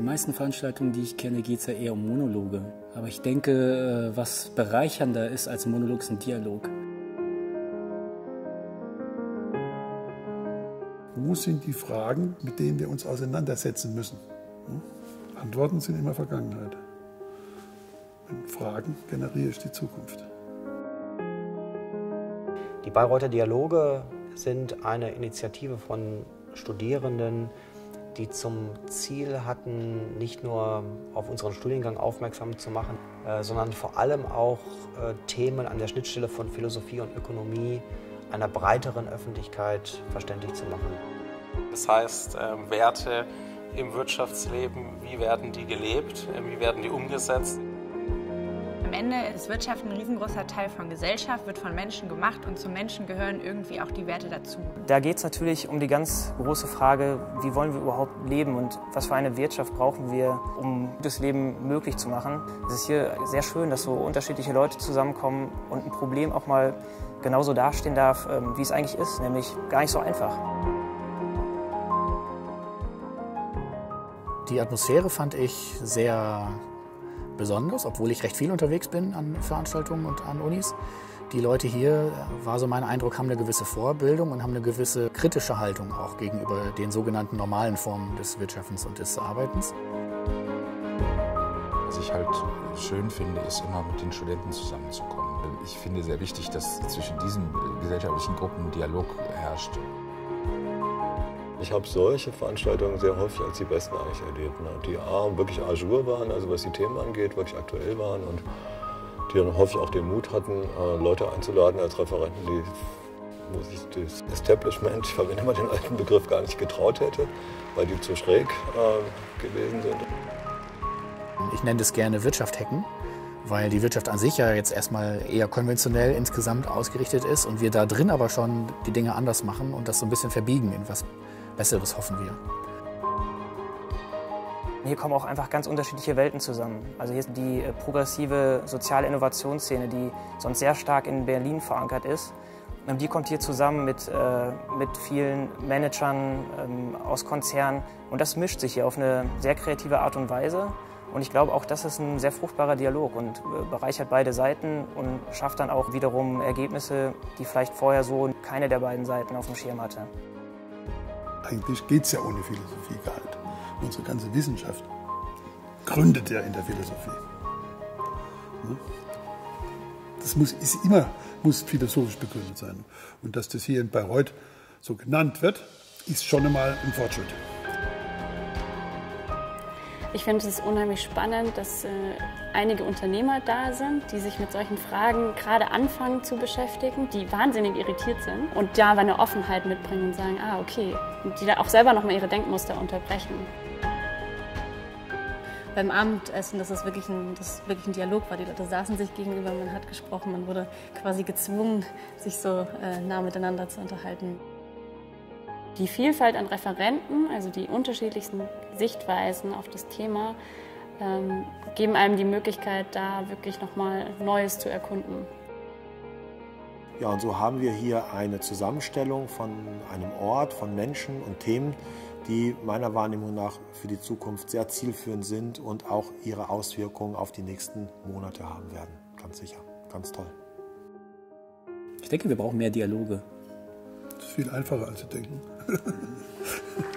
den meisten Veranstaltungen, die ich kenne, geht es ja eher um Monologe. Aber ich denke, was bereichernder ist als Monolog, ist ein Dialog. Wo sind die Fragen, mit denen wir uns auseinandersetzen müssen? Antworten sind immer Vergangenheit. Mit Fragen generiere ich die Zukunft. Die Bayreuther Dialoge sind eine Initiative von Studierenden, die zum Ziel hatten, nicht nur auf unseren Studiengang aufmerksam zu machen, sondern vor allem auch Themen an der Schnittstelle von Philosophie und Ökonomie einer breiteren Öffentlichkeit verständlich zu machen. Das heißt, Werte im Wirtschaftsleben, wie werden die gelebt, wie werden die umgesetzt? Am Ende ist Wirtschaft ein riesengroßer Teil von Gesellschaft, wird von Menschen gemacht und zum Menschen gehören irgendwie auch die Werte dazu. Da geht es natürlich um die ganz große Frage, wie wollen wir überhaupt leben und was für eine Wirtschaft brauchen wir, um das Leben möglich zu machen. Es ist hier sehr schön, dass so unterschiedliche Leute zusammenkommen und ein Problem auch mal genauso dastehen darf, wie es eigentlich ist, nämlich gar nicht so einfach. Die Atmosphäre fand ich sehr besonders, obwohl ich recht viel unterwegs bin an Veranstaltungen und an Unis. Die Leute hier, war so mein Eindruck, haben eine gewisse Vorbildung und haben eine gewisse kritische Haltung auch gegenüber den sogenannten normalen Formen des Wirtschaftens und des Arbeitens. Was ich halt schön finde, ist immer mit den Studenten zusammenzukommen. Ich finde sehr wichtig, dass zwischen diesen gesellschaftlichen Gruppen ein Dialog herrscht. Ich habe solche Veranstaltungen sehr häufig als die besten eigentlich erlebt, die wirklich à jour waren, also was die Themen angeht, wirklich aktuell waren und die dann häufig auch den Mut hatten, Leute einzuladen als Referenten, wo sich das Establishment, ich verwende mal den alten Begriff, gar nicht getraut hätte, weil die zu schräg gewesen sind. Ich nenne das gerne Wirtschaft hacken, weil die Wirtschaft an sich ja jetzt erstmal eher konventionell insgesamt ausgerichtet ist und wir da drin aber schon die Dinge anders machen und das so ein bisschen verbiegen in was Besseres, hoffen wir. Hier kommen auch einfach ganz unterschiedliche Welten zusammen. Also hier ist die progressive soziale Innovationsszene, die sonst sehr stark in Berlin verankert ist. Und die kommt hier zusammen mit vielen Managern aus Konzernen. Und das mischt sich hier auf eine sehr kreative Art und Weise. Und ich glaube, auch das ist ein sehr fruchtbarer Dialog und bereichert beide Seiten und schafft dann auch wiederum Ergebnisse, die vielleicht vorher so keine der beiden Seiten auf dem Schirm hatte. Eigentlich geht es ja ohne Philosophie gar nicht. Unsere ganze Wissenschaft gründet ja in der Philosophie. Das muss philosophisch begründet sein. Und dass das hier in Bayreuth so genannt wird, ist schon einmal ein Fortschritt. Ich finde es unheimlich spannend, dass einige Unternehmer da sind, die sich mit solchen Fragen gerade anfangen zu beschäftigen, die wahnsinnig irritiert sind und da eine Offenheit mitbringen und sagen, ah okay, und die da auch selber nochmal ihre Denkmuster unterbrechen. Beim Abendessen, dass es wirklich ein Dialog war. Die Leute saßen sich gegenüber, man hat gesprochen, man wurde quasi gezwungen, sich so nah miteinander zu unterhalten. Die Vielfalt an Referenten, also die unterschiedlichsten Sichtweisen auf das Thema, geben einem die Möglichkeit, da wirklich nochmal Neues zu erkunden. Ja, und so haben wir hier eine Zusammenstellung von einem Ort, von Menschen und Themen, die meiner Wahrnehmung nach für die Zukunft sehr zielführend sind und auch ihre Auswirkungen auf die nächsten Monate haben werden. Ganz sicher, ganz toll. Ich denke, wir brauchen mehr Dialoge. Das ist viel einfacher, als Sie denken.